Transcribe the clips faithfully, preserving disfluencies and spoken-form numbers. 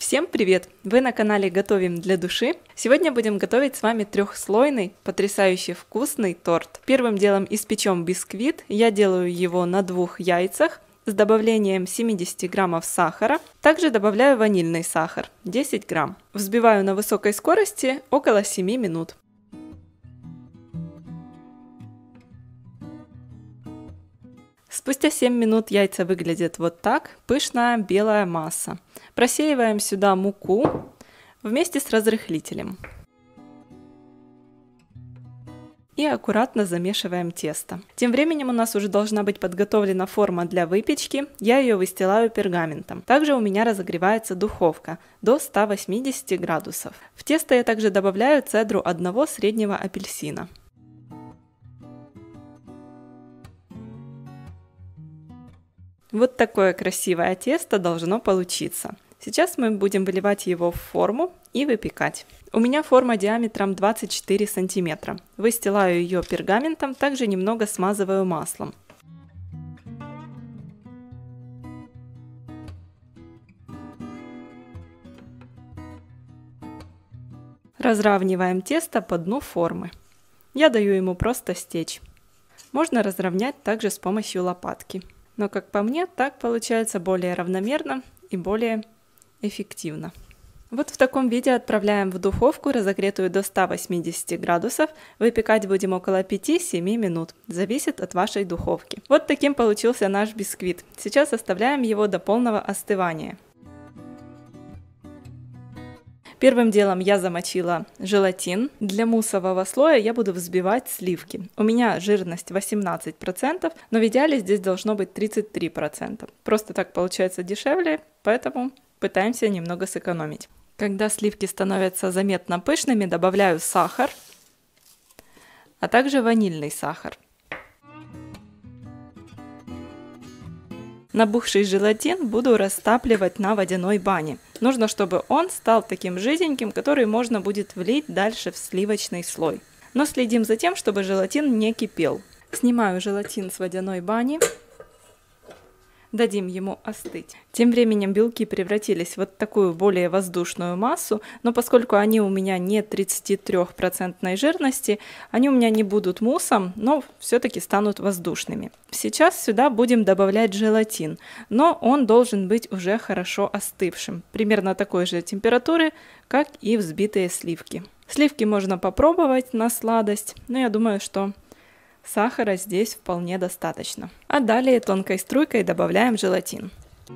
Всем привет! Вы на канале Готовим для души. Сегодня будем готовить с вами трехслойный, потрясающе вкусный торт. Первым делом испечем бисквит. Я делаю его на двух яйцах с добавлением семьдесят граммов сахара. Также добавляю ванильный сахар десять грамм. Взбиваю на высокой скорости около семи минут. Спустя семь минут яйца выглядят вот так, пышная белая масса. Просеиваем сюда муку вместе с разрыхлителем. И аккуратно замешиваем тесто. Тем временем у нас уже должна быть подготовлена форма для выпечки. Я ее выстилаю пергаментом. Также у меня разогревается духовка до ста восьмидесяти градусов. В тесто я также добавляю цедру одного среднего апельсина. Вот такое красивое тесто должно получиться. Сейчас мы будем выливать его в форму и выпекать. У меня форма диаметром двадцать четыре сантиметра. Выстилаю ее пергаментом, также немного смазываю маслом. Разравниваем тесто по дну формы. Я даю ему просто стечь. Можно разровнять также с помощью лопатки. Но, как по мне, так получается более равномерно и более эффективно. Вот в таком виде отправляем в духовку, разогретую до ста восьмидесяти градусов. Выпекать будем около пяти-семи минут. Зависит от вашей духовки. Вот таким получился наш бисквит. Сейчас оставляем его до полного остывания. Первым делом я замочила желатин. Для муссового слоя я буду взбивать сливки. У меня жирность восемнадцать процентов, но в идеале здесь должно быть тридцать три процента. Просто так получается дешевле, поэтому пытаемся немного сэкономить. Когда сливки становятся заметно пышными, добавляю сахар, а также ванильный сахар. Набухший желатин буду растапливать на водяной бане. Нужно, чтобы он стал таким жиденьким, который можно будет влить дальше в сливочный слой. Но следим за тем, чтобы желатин не кипел. Снимаю желатин с водяной бани. Дадим ему остыть. Тем временем белки превратились в вот такую более воздушную массу, но поскольку они у меня не тридцатитрёхпроцентной жирности, они у меня не будут муссом, но все-таки станут воздушными. Сейчас сюда будем добавлять желатин, но он должен быть уже хорошо остывшим, примерно такой же температуры, как и взбитые сливки. Сливки можно попробовать на сладость, но я думаю, что сахара здесь вполне достаточно. А далее тонкой струйкой добавляем желатин.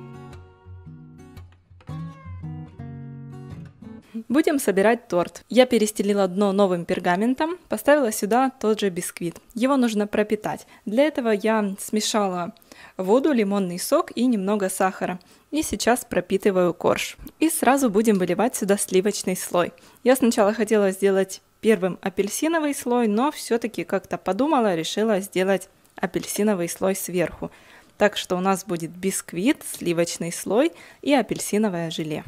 Будем собирать торт. Я перестелила дно новым пергаментом, поставила сюда тот же бисквит. Его нужно пропитать. Для этого я смешала воду, лимонный сок и немного сахара. И сейчас пропитываю корж. И сразу будем выливать сюда сливочный слой. Я сначала хотела сделать первым апельсиновый слой, но все-таки как-то подумала, решила сделать апельсиновый слой сверху. Так что у нас будет бисквит, сливочный слой и апельсиновое желе.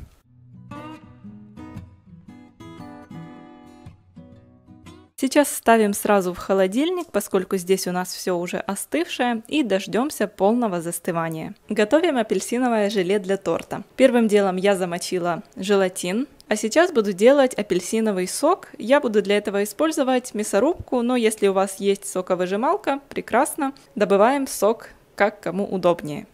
Сейчас ставим сразу в холодильник, поскольку здесь у нас все уже остывшее, и дождемся полного застывания. Готовим апельсиновое желе для торта. Первым делом я замочила желатин, а сейчас буду делать апельсиновый сок. Я буду для этого использовать мясорубку, но если у вас есть соковыжималка, прекрасно. Добываем сок как кому удобнее.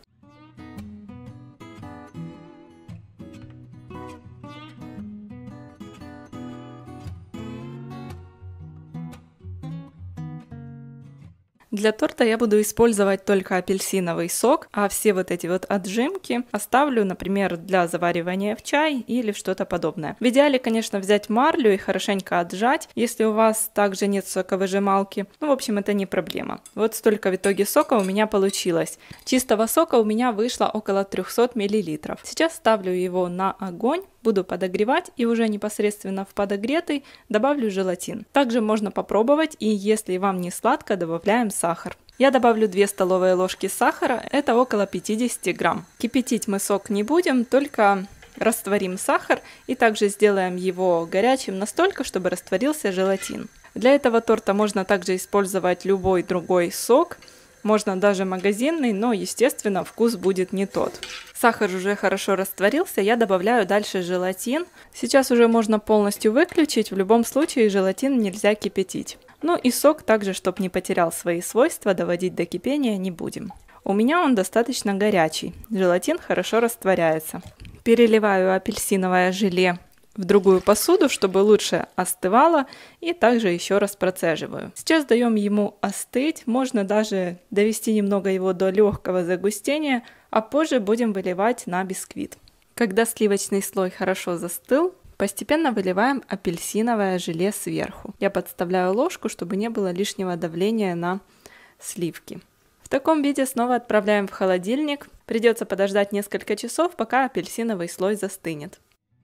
Для торта я буду использовать только апельсиновый сок, а все вот эти вот отжимки оставлю, например, для заваривания в чай или в что-то подобное. В идеале, конечно, взять марлю и хорошенько отжать, если у вас также нет соковыжималки. Ну, в общем, это не проблема. Вот столько в итоге сока у меня получилось. Чистого сока у меня вышло около трёхсот миллилитров. Сейчас ставлю его на огонь. Буду подогревать и уже непосредственно в подогретый добавлю желатин. Также можно попробовать, и если вам не сладко, добавляем сахар. Я добавлю две столовые ложки сахара, это около пятидесяти грамм. Кипятить мы сок не будем, только растворим сахар и также сделаем его горячим настолько, чтобы растворился желатин. Для этого торта можно также использовать любой другой сок. Можно даже магазинный, но, естественно, вкус будет не тот. Сахар уже хорошо растворился, я добавляю дальше желатин. Сейчас уже можно полностью выключить, в любом случае желатин нельзя кипятить. Ну и сок также, чтобы не потерял свои свойства, доводить до кипения не будем. У меня он достаточно горячий, желатин хорошо растворяется. Переливаю апельсиновое желе в другую посуду, чтобы лучше остывало, и также еще раз процеживаю. Сейчас даем ему остыть, можно даже довести немного его до легкого загустения, а позже будем выливать на бисквит. Когда сливочный слой хорошо застыл, постепенно выливаем апельсиновое желе сверху. Я подставляю ложку, чтобы не было лишнего давления на сливки. В таком виде снова отправляем в холодильник. Придется подождать несколько часов, пока апельсиновый слой застынет.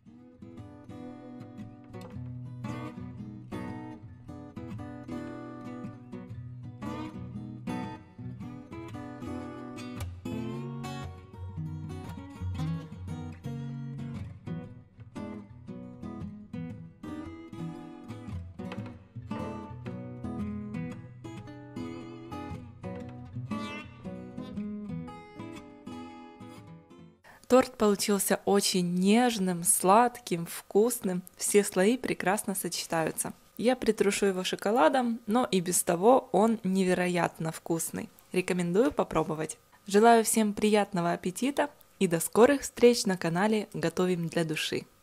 Торт получился очень нежным, сладким, вкусным. Все слои прекрасно сочетаются. Я притрушу его шоколадом, но и без того он невероятно вкусный. Рекомендую попробовать. Желаю всем приятного аппетита и до скорых встреч на канале Готовим для души.